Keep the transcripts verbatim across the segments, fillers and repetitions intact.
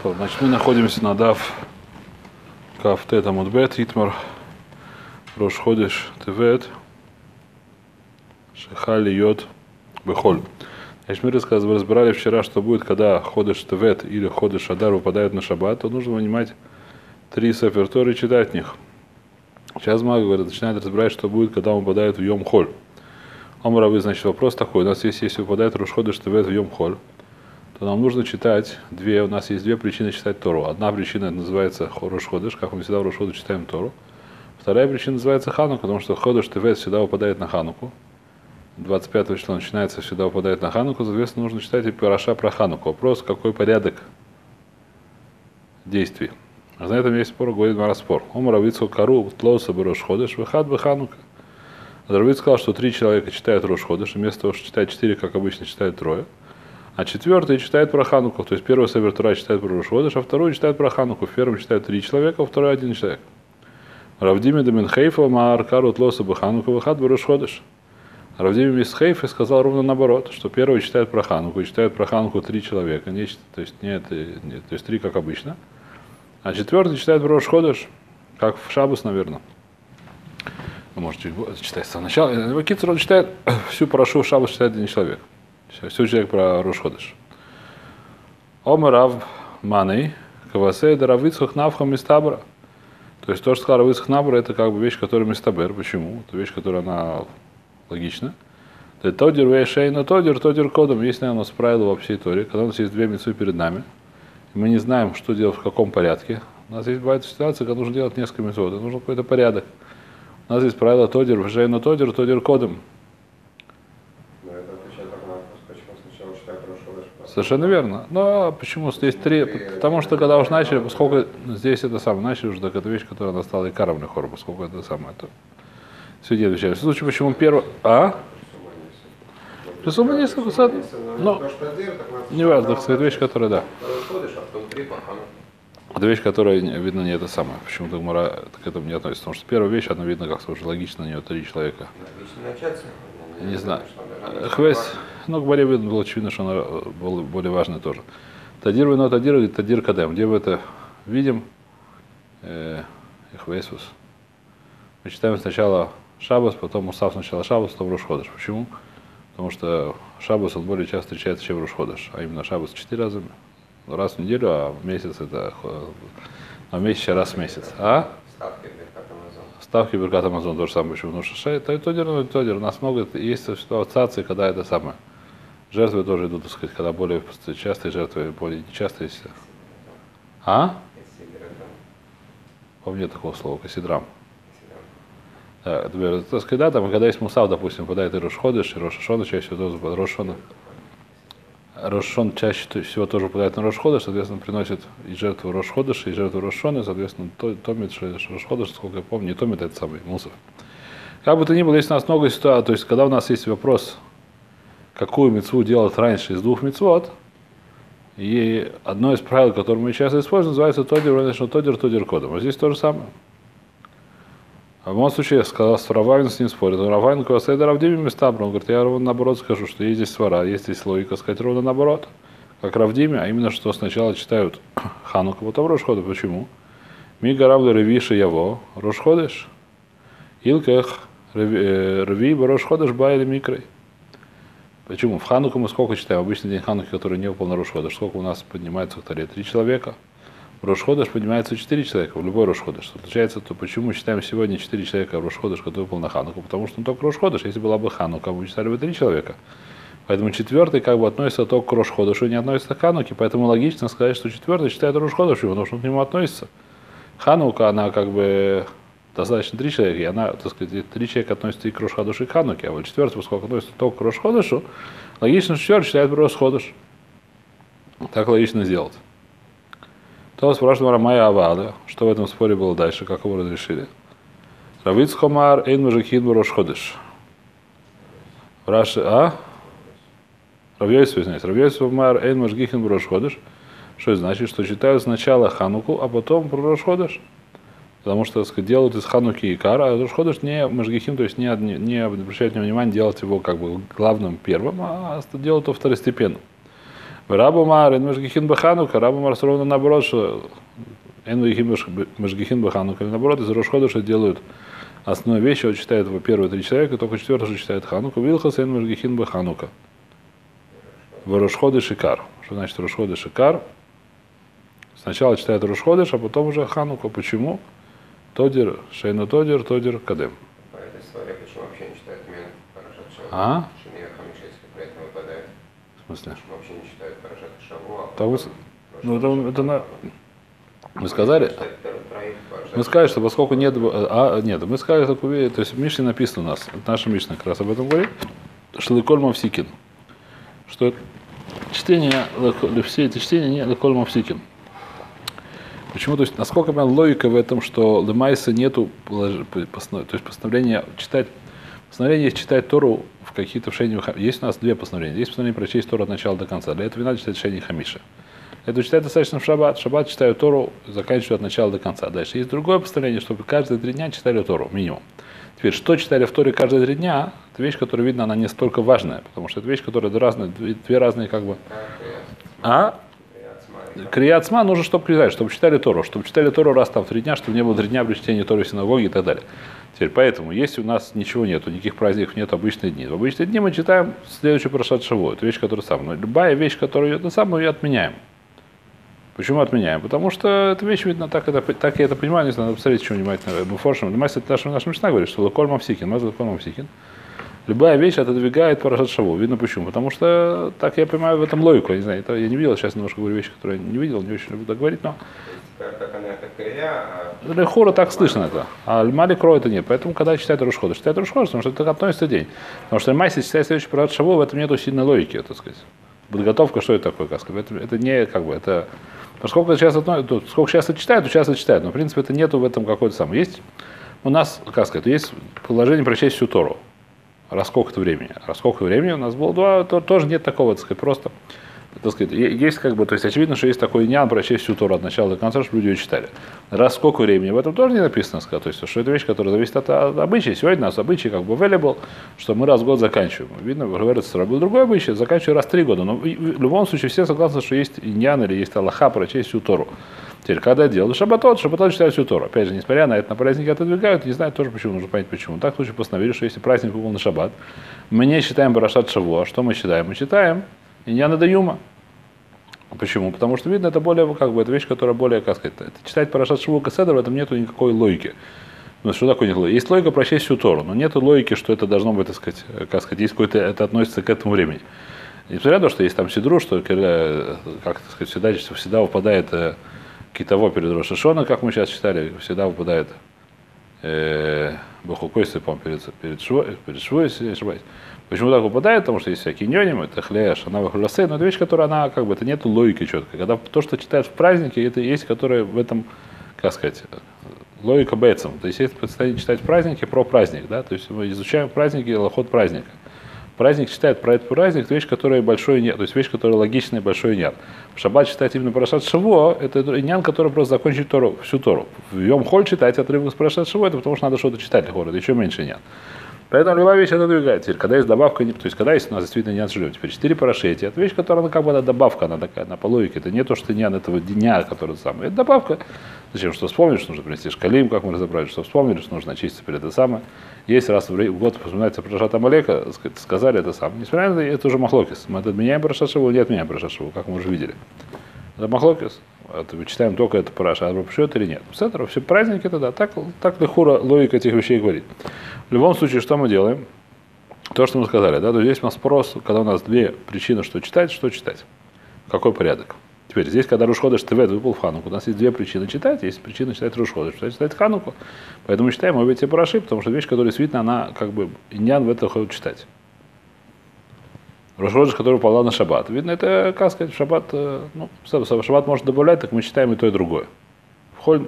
Значит, мы находимся на Дав Кафтет Амудбет, Итмар, Рош Ходеш Тевет, Шехали Йод Бехоль. Значит, мы разбирали вчера, что будет, когда Ходеш Тевет или Ходеш Адар выпадают на шаббат, то нужно вынимать три Сефер Торы и читать в них. Сейчас Мага говорит, начинает разбирать, что будет, когда он выпадает в Йом Холь. Омравы, значит, вопрос такой. У нас есть, если выпадает Рош Ходеш Тевет в Йом Холь, то нам нужно читать две, у нас есть две причины читать Тору. Одна причина называется Рош Ходеш, как мы всегда в Рош Ходеш читаем Тору. Вторая причина называется Ханука, потому что Ходеш Тевет всегда выпадает на Хануку. двадцать пятого числа начинается, всегда выпадает на Хануку, соответственно, нужно читать и параша про Хануку. Вопрос, какой порядок действий. А на этом есть спор, говорит Мара спор. Омар Равицу Кару Тлоуса бы Рош Ходеш, Выхад бы Ханука. Равиц сказал, что три человека читают Рош Ходеш, вместо того, чтобы читать четыре, как обычно читают трое. А четвертый читает про Хануку, то есть первый Север Тора читает про Рош Ходеш, а второй читает про Хануку. В первом читают три человека, а второй один человек. Равдими Дамин Хейфа Маар Кару Тлоуса бы Ханука, Выхад бы Рош Ходеш. Равдими из Хейфа сказал ровно наоборот, что первый читает про Хануку, и читает про Хануку три человека, не, то есть нет, нет, то есть три как обычно. А четвертый читает про Рош Ходеш, как в Шаббос, наверное. Вы можете читать с самого начала. Кицер, он читает всю парашу в Шаббос, читает один человек. Все человек про Рош Ходеш. Омар Рав Маней, Кавасей, Равицхах Навха Мистабра. То есть то, что сказал Равицхах Навра, это как бы вещь, которая Мистабер. Почему? Это вещь, которая она логична. Тодер Вейшейна Тодер, Тодер Кодом. Есть, наверное, у нас правило во всей Торе, когда у нас есть две мицвы перед нами, и мы не знаем, что делать в каком порядке. У нас есть бывает ситуация, когда нужно делать несколько мицвот, нужен какой-то порядок. У нас есть правило Тодер Вейшейна Тодер, Тодер Кодом. Совершенно верно. Но почему здесь три? Потому что когда уж начали, поскольку здесь это самое, начали уже, так это вещь, которая она стала и каром хор, поскольку это самое, то все не отвечаем. В случае, почему первый... А? Присума несколько сад. Ну, не важно, так сказать, вещь, которая, да. Это вещь, которая, видно, не это самое. Почему-то Гмара к этому не относится. Потому что первая вещь, она видно, как уже логично, на нее три человека. Не знаю. Хвест. Ну, к Гмаре видно, было очевидно, что она была более важная тоже. Тадир вино тадир или тадир кадем. Где мы это видим? Хвесус. Мы читаем сначала Шаббос, потом Мусав сначала Шаббос, потом Рош Ходеш. Почему? Потому что Шаббос он более часто встречается, чем Рош Ходеш. А именно Шаббос четыре раза, раз в неделю, а в месяц это а в месяц раз в месяц. А? Ставки Беркат Амазон. Ставки Беркат Амазон то же самое. Почему? Потому что это Тодер, ну Тодер. У нас много есть ситуации, когда это самое. Жертвы тоже идут, так сказать, когда более частые жертвы, более нечастые. А? Помню такого слова, кассидрам. Да, так сказать, да, там, когда есть Мусав, допустим, попадает и Рош Ходеш, и Рош Хашон, чаще всего тоже Рош Хашон. Рош Хашон чаще всего тоже попадает на Рош Ходеш, соответственно, приносит и жертву Рош Ходеш, и жертву Рош Хашона, соответственно, томит Рош Ходеш, сколько я помню, не томит этот самый Мусав. Как бы то ни было, есть у нас много ситуаций, то есть, когда у нас есть вопрос, какую мицву делать раньше из двух мицвот, и одно из правил, которое мы часто используем, называется Тодер, Тодер, Тодер Кодом. А здесь то же самое. А в моем случае я сказал, с Равайн с ним спорит. Равайн Квасей Равдими Местабра. Он говорит, я ровно наоборот скажу, что есть здесь свара, есть здесь логика, сказать ровно наоборот. Как Равдими, а именно, что сначала читают Хануку, потом Рош Ходеш. Почему? Мига Равда Ревиша Яво, Рош Ходеш. Илках Реви Рош Ходеш Байли Микрой. Почему? В Хануку мы сколько читаем? Обычный день Хануки, который не выпал на Рош Ходеш. Сколько у нас поднимается в Торе? Три человека. В Рош Ходеш поднимается четыре человека, в любой Рош Ходеш. Получается, то почему считаем сегодня четыре человека в Рош Ходеш, который выпал на Хануку? Потому что он только Рош Ходеш. Если была бы Ханука, мы читали бы три человека. Поэтому четвертый как бы относится только к Рош Ходешу, не относится к Хануке. Поэтому логично сказать, что четвертый считает Рош Ходешу, потому что он к нему относится. Ханука, она как бы достаточно три человека, и она, так сказать, три человека относятся и к Рош Ходешу, и к Хануке. А вот четвертый, поскольку относится только к Рош Ходешу, логично, что четвертый считает Рош Ходеш. Так логично сделать. То спрашивал Рамая Авада, что в этом споре было дальше, как его разрешили. Равиц Хомар Эйн Мажахин Рош Ходеш. Раши, а? Равьёйсов, извиняюсь. Равьёйсов Хомар Эйн Мажахин Рош Ходеш. Что это значит? Что читают сначала Хануку, а потом про Рош Ходеш. Потому что, так сказать, делают из Хануки Икар, а Рош Ходеш не Мажахин, то есть не, не, не обращают внимания делать его как бы главным первым, а делают его второстепенным. Рабу Мар, эн Машгихин Баханука, Рабу Мар ровно наоборот, что эн Машгихин Баханука, или наоборот, из Рошходыша делают основные вещи, вот читают его первые три человека, только четвертый читает Хануку. Вилхас эн Машгихин Баханука. В Рошходыш и Кар. Что значит Рошходыш и Кар? Сначала читает Рошходыш, а потом уже Хануку. Почему? Тодер, Шейну Тодер, Тодер, Кадем. По этой истории, почему вообще не читают Мен Парашат Шавуа? А? Шемия Хамишейский про это выпадает. В смысле? Почему вообще не читают Парашат Шавуа? Так вы, ну, это, это на... Мы сказали, мы Мы сказали, что поскольку нет, а, нет, мы сказали такую вещь, то есть в Мишне написано у нас, наша Мишна как раз об этом говорит, что Леколь Мавсикин, что чтение, все эти чтения не Леколь Мавсикин. Почему? То есть, насколько я понял, логика в этом, что Лемайса нету, то есть постановление читать, постановление есть читать Тору в какие-то в Шейне, есть у нас две постановления, есть постановление прочесть Тору от начала до конца, для этого не надо читать Шейни Хамиша. Это читать достаточно в шаббат. В шаббат читаю Тору, заканчиваю от начала до конца. Дальше есть другое постановление, чтобы каждые три дня читали Тору, минимум. Теперь, что читали в Торе каждые три дня, это вещь, которая, видно, она не столько важная, потому что это вещь, которая разные, две разные как бы... А? Крият-Сма нужно, чтобы читали, чтобы читали Тору, чтобы читали Тору раз там в три дня, чтобы не было три дня при чтении Торы в синагоге и так далее. Теперь, поэтому, если у нас ничего нету, никаких праздников нет, обычные дни, в обычные дни мы читаем следующую Парашат Шавуа, это вещь, которая самая. Но любая вещь, которую это самую, ее отменяем. Почему отменяем? Потому что эта вещь, видно, так, это, так я это понимаю, не знаю, надо посмотреть, что внимательно. Мы форшим. Мастер наш наш Мишна говорит, что Леколь Мавсикин, Маза Леколь Мавсикин. Любая вещь отодвигает Парашат Шавуа. Видно почему. Потому что, так я понимаю, в этом логику. Я не знаю, это я не видел, сейчас немножко говорю вещи, которые я не видел, не очень люблю так говорить, но... Как она это крия, а... Лехура так слышно это. А Альмали Кро это нет. Поэтому, когда читает Рушхода, читает Рушхода, потому что это относится день. Потому что Майси читает следующий Парашат Шавуа, в этом нету сильной логики, так сказать. Подготовка, что это такое, как сказать. Это, это не как бы, это... Сколько сейчас, сколько сейчас это читают, то сейчас это читают. Но, в принципе, это нету в этом какой-то самый. Есть у нас, как сказать, есть положение прочесть всю Тору. Раз сколько-то времени. Раз сколько времени у нас было два, то тоже нет такого, так сказать, просто. Так сказать, есть как бы, то есть очевидно, что есть такой нян прочесть всю Тору от начала до конца, чтобы люди ее читали. Раз сколько времени, в этом тоже не написано, сказать, то есть, что это вещь, которая зависит от, от обычая. Сегодня у нас обычай как бы available, что мы раз в год заканчиваем. Видно, говорится, был другой обычай, заканчиваю раз в три года. Но в любом случае все согласны, что есть нян или есть Аллаха прочесть всю Тору. Теперь, когда делают шаббатот, шаббатот читают всю Тору. Опять же, несмотря на это, на праздники отодвигают, не знаю тоже почему, нужно понять почему. Так в случае постановили, что если праздник выпал на шаббат, мы не считаем Парашат Шавуа. Что мы считаем? Мы считаем Иньяна Даюма. Почему? Потому что, видно, это более, как бы, это вещь, которая более, как сказать, это, читать Парашат Шавуа Каседр, в этом нету никакой логики. Ну, что такое нет логики? Есть логика прочесть всю Тору, но нет логики, что это должно быть, так сказать, как сказать, есть какой-то, это относится к этому времени. Несмотря на то, что есть там Сидру, что, как сказать, всегда, всегда выпадает э, Китово перед Рош ха-Шана, как мы сейчас читали, всегда выпадает э, Бахукойсы, по-моему, перед, перед Швой, перед Швой, если я ошибаюсь. Почему так выпадает? Потому что есть всякие ньоним, это хлея, шана, хуласе, но это вещь, которая, она, как бы, это нет логики четкой. Когда то, что читают в празднике, это есть, которое в этом, как сказать, логика бейцем. То есть, если предстоит читать в празднике про праздник, да, то есть мы изучаем праздники, лоход праздника. Праздник читает про этот праздник, это вещь, которая большой нет, то есть вещь, которая логичная, большой нет. В шаббат читать именно Парашат Шавуа, это иньян, который просто закончит Тору, всю Тору. В Йом Холь читать отрывок с Парашат Шавуа, это потому что надо что-то читать для города, еще меньше нет. Поэтому любая вещь отодвигает. Теперь, когда есть добавка, то есть когда есть у нас действительно нян жильем, теперь четыре парашети, это вещь, которая, она как бы, она добавка, она такая, на по логике, это не то, что нян этого дня, который самый, это добавка. Зачем, что вспомнишь, что нужно принести шкалим, как мы разобрали, что вспомнили, что нужно очиститься перед это самое. Есть раз в год вспоминается Парашат Амалека, сказали это самое. Несмотря на это, это уже махлокис. Мы это отменяем Парашат Шавуа, не отменяем Парашат Шавуа, как мы уже видели. Это махлокис. Это мы читаем только это Парашат, а пропущет или нет. С этого все праздники тогда, так, так лихура логика этих вещей говорит. В любом случае, что мы делаем? То, что мы сказали, да, то здесь у нас спрос, когда у нас две причины, что читать, что читать. Какой порядок? Теперь, здесь, когда Рушходыш Тевет выпал в Хануку, у нас есть две причины читать, есть причина читать Рушходыш, читать, читать Хануку. Поэтому мы читаем обе эти параши, потому что вещь, которая действительно, она как бы иньян в это ходит читать. Рушходыш, который упал на шаббат. Видно, это, как сказать, в шаббат, ну, в шаббат можно добавлять, так мы читаем и то, и другое. В Холь,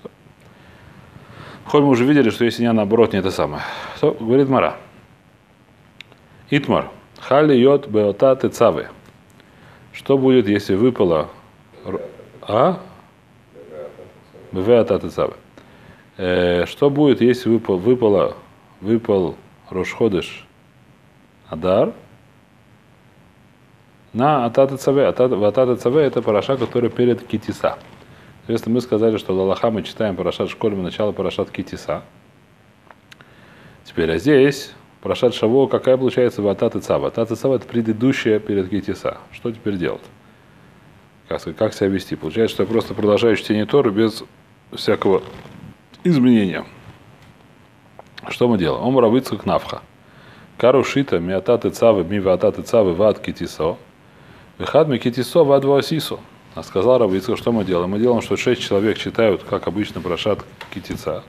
в Холь мы уже видели, что если иньян, наоборот, не это самое. То, говорит Мара. Итмар. Хали йод беота тецаве. Что будет, если выпало... А? Беота тецаве. Э, что будет, если выпал, выпало, выпал Рош Ходеш Адар на Атата Цаве. Атата Цаве это параша, которая перед Китиса. Соответственно, мы сказали, что в Аллаха мы читаем парашат Школем, начало парашат Китиса. Теперь, а здесь парашат Шаво, какая получается в Атата Цава? Атата Цава это предыдущая перед Китиса. Что теперь делать? Как, сказать, как себя вести? Получается, что я просто продолжаю чтение Торы без всякого изменения. Что мы делаем? Ом равыцка кнавха. Карушита миататы цавы ми вататы цавы ват китисо. Вихад ми китисо ват васисо. А сказал Равицка, что мы делаем? Мы делаем, что шесть человек читают, как обычно, парашат китица.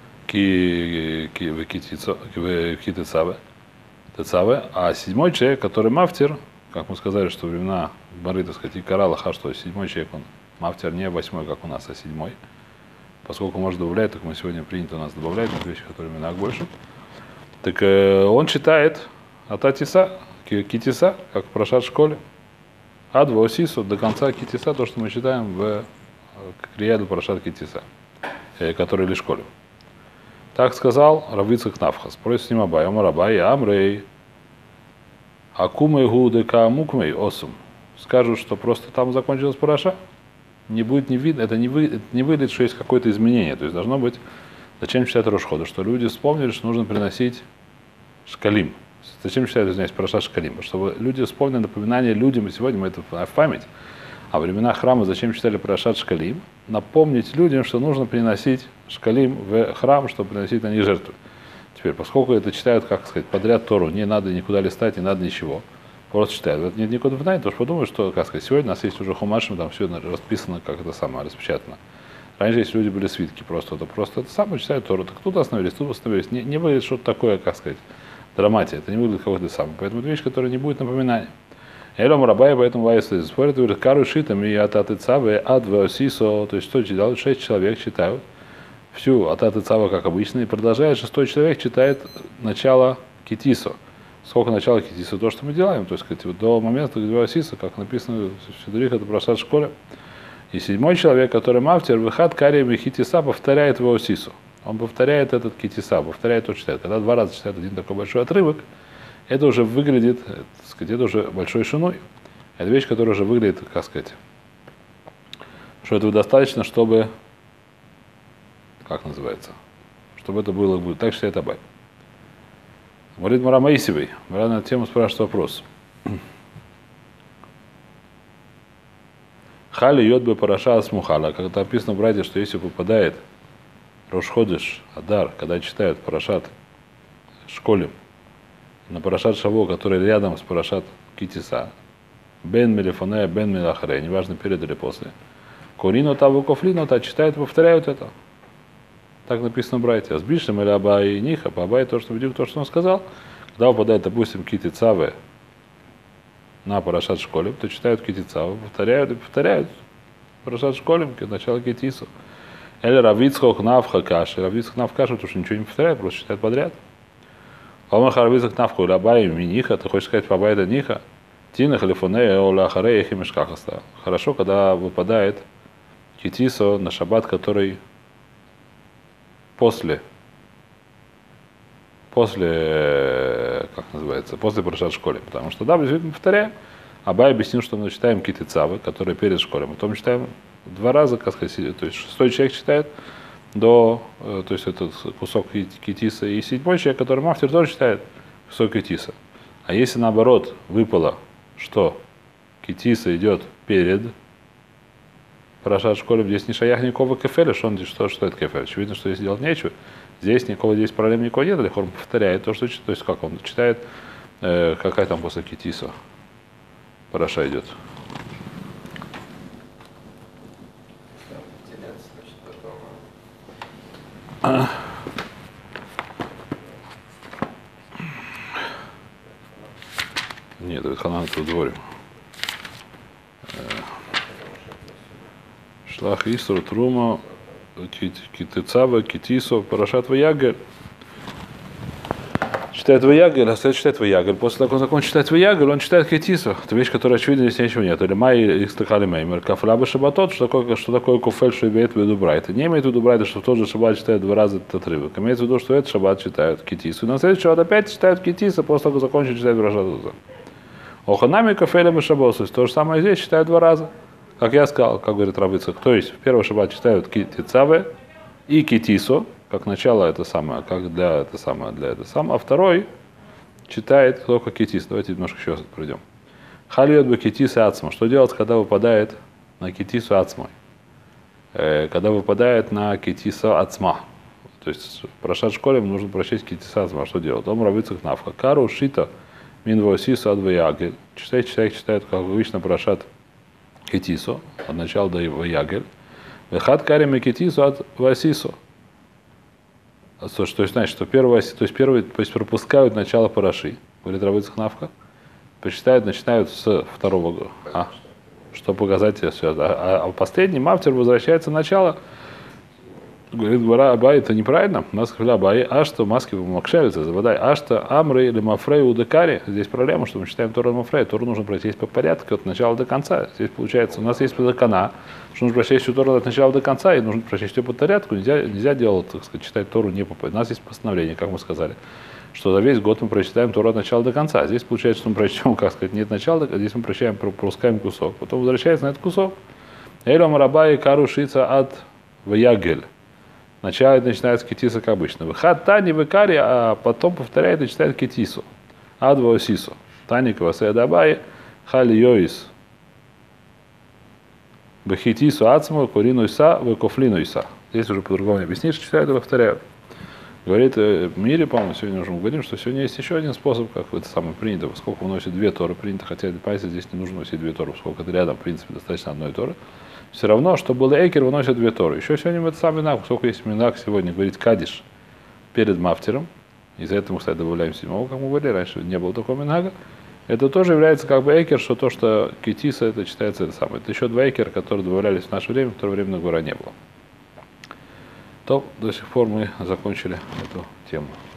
Ки, ки, в китицо, в китицаве. Тецаве. А седьмой человек, который мафтер, как мы сказали, что времена Бары, так сказать, и Каралаха, что седьмой человек, он мафтер не восьмой, как у нас, а седьмой. Поскольку может добавлять, так мы сегодня принято у нас добавлять на вещи, которые именно больше. Так э, он читает Ататиса, Китиса, как в парашат в школе. Ад Ваосису до конца Китиса, то, что мы читаем в Крияду парашат Китиса, э, который лишь в школе. Так сказал Равицак Навха. Спросит с ним Абай, Омар Абай, Амрей, Акумей Гудека Мукмей Осум. Скажут, что просто там закончилась параша. Не будет не видно, это не, вы, это не выглядит, что есть какое-то изменение. То есть должно быть, зачем читать Рошхода, что люди вспомнили, что нужно приносить шкалим. Зачем читать, извиняюсь, парашат шкалим? Чтобы люди вспомнили напоминание людям, и сегодня мы это в память, а во времена храма зачем читали парашат шкалим? Напомнить людям, что нужно приносить шкалим в храм, чтобы приносить на них жертву. Теперь, поскольку это читают, как сказать, подряд Тору, не надо никуда листать, не надо ничего. Просто читают. Это нет никакого напоминания, потому что подумают, что, как сказать, сегодня у нас есть уже хумашим, там все расписано, как это самое, распечатано. Раньше, если люди были свитки, просто это просто это самое читают Тору. Так тут остановились, тут остановились. Не, не выглядит что-то такое, как сказать, драматия. Это не выглядит какой-то самое. Поэтому это вещь, которая не будет напоминания. Элем Рабай, поэтому Вайса спорит, говорит, Кару Шитам и Ататы Цавы, Ад Ваосисо, то есть что делают? Шесть человек читают всю Ататы Цавы, как обычно, и продолжает, шестой человек читает начало Китисо. Сколько начала Китиса, то, что мы делаем, то есть, сказать, вот до момента, где Ваосиса, как написано в Сидурих, это парашат в школе. И седьмой человек, который мафтер, выхад кариями Хитиса, повторяет Ваосису. Он повторяет этот Китиса, повторяет то, что читает. Когда два раза читает один такой большой отрывок, это уже выглядит, так сказать, это уже большой шиной. Это вещь, которая уже выглядит, как сказать, что этого достаточно, чтобы, как называется, чтобы это было, будет так считает Абай. Говорит Мара Маисивый, Мара на эту тему спрашивает вопрос. Хали йод бы параша асмухала. Когда написано в Браде, что если попадает Рош Ходеш, Адар, когда читают парашат в школе, на парашат Шаво, который рядом с парашат Китиса, Бен Мелефоне, Бен Мелахаре, неважно перед или после, Корино Таву Кофлино, та читают, повторяют это. Так написано в Брайте. Сбишем или Абай и Ниха, по Абай то, что видел, то, что он сказал. Когда выпадает, допустим, Кити Цавы на парашат в школе, то читают Кити Цавы, повторяют и повторяют парашат в школе, начало Китису. Или Равицхок Навха Каши. Равицхок Навха Каши, потому что ничего не повторяет, просто читает подряд. Алмаха Равицхок Навха или Абай и Ниха, ты хочешь сказать по Абай да Ниха? Тина Халифоне Ола Харе Эхи Мешкахаста. Хорошо, когда выпадает Китисо на шаббат, который после, после, как называется, после парашат в школе. Потому что, да, действительно, повторяем. Абай объяснил, что мы читаем Киты Цавы, которые перед школой. Потом читаем два раза, как сказать, то есть шестой человек читает до, то есть этот кусок Китиса, и седьмой человек, который мафтер, тоже читает кусок Китиса. А если наоборот выпало, что Китиса идет перед парашат в школе, здесь не шаях никакого кефеля, что он здесь, что, что это кефель? Очевидно, что здесь делать нечего. Здесь никакого, здесь проблем никакого нет, или он повторяет то, что читает. То есть как он читает, э, какая там после Китиса параша идет. А. Нет, это Ханан в дворе. Шлах Исру Трума Китецава Китисо Парашат Ваягель. Читает Ваягель, а следует читает Ваягель. После того, как он закончит читать Ваягель, он читает Китисо. Это вещь, которая очевидно, здесь ничего нет. Или Май их стакали меймер. Кафлаба Шабатот, что такое, что такое куфель, что имеет в виду Брайта. Не имеет в виду Брайта, что в тот же шаббат читает два раза этот отрывок. Имеется в виду, что этот шаббат читают Китисо. И на следующий шаббат опять читают Китисо, после того, как закончит читать Парашат Уза. Оханами кафеля бешабос. То есть то же самое здесь читают два раза. Как я сказал, как говорит Рав Ицхак. То есть в первый шаббат читают китицаве и китисо, как начало это самое, как для это самое, для это самое. А второй читает только китис. Давайте немножко еще раз пройдем. Халиот бы китис и ацма. Что делать, когда выпадает на китису ацмой? Э, когда выпадает на китиса ацма. То есть в прошат школе нужно прочесть китиса ацма. Что делать? Он Рав Ицхак навка. Кару шита мин восису адваягель. Читает, человек читает, как обычно, прошат китису от начала до ваягель. Вехат карим и китису от васису. То есть, значит, что первый, то есть первый, то есть пропускают начало параши, говорит Рав Ицхак навка. Почитают, начинают с второго, а, что показать все. А, а последний мафтер возвращается в начало. Говорит, Гвара Абай, это неправильно. У нас сказали Абай, а что маски макшевица, заводай, а что Амры или Мафрей у Декари. Здесь проблема, что мы читаем Тору Мафрей. Тору нужно прочесть по порядку от начала до конца. Здесь получается, у нас есть подокана, что нужно прочесть всю Тору от начала до конца, и нужно прочесть ее по порядку. Нельзя, нельзя делать, так сказать, читать Тору не по порядку. У нас есть постановление, как мы сказали, что за весь год мы прочитаем Тору от начала до конца. Здесь получается, что мы прочтем, как сказать, нет начала, здесь мы прочитаем, пропускаем кусок. Потом возвращается на этот кусок. Элем Рабай Кару Шица от Ваягель. Сначала начинается китиса, как обычно. Выхад Тани Векари, а потом повторяет и читает китису. Адва Осису. Тани Квасея Дабай, Хали Йоис. Бахитису Ацму, Курину Иса, Векофлину Иса. Здесь уже по-другому объяснишь, читают и повторяют. Говорит, в мире, по-моему, сегодня уже мы говорим, что сегодня есть еще один способ, как это самое принято, поскольку уносит две торы принято, хотя понимаете, здесь не нужно носить две торы, поскольку это рядом, в принципе, достаточно одной торы. Все равно, что был Эйкер, выносят две торы. Еще сегодня мы это самый минак, поскольку есть минак сегодня говорить кадиш перед мафтером. Из-за этого мы, кстати, добавляем седьмого, как мы говорили, раньше не было такого минага. Это тоже является как бы Эйкер, что то, что китиса, это считается это самое. Это еще два Эйкера, которые добавлялись в наше время, в то время на гора не было. То до сих пор мы закончили эту тему.